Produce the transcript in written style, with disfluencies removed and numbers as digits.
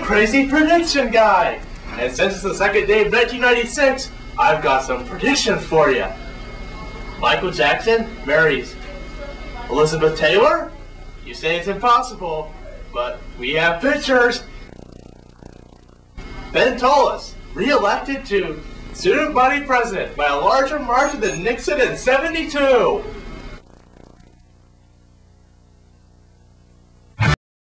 crazy prediction guy. And since it's the second day of 1996, I've got some predictions for you. Michael Jackson marries Elizabeth Taylor? You say it's impossible, but we have pictures. Ben Tullis, re-elected to student body president by a larger margin than Nixon in '72.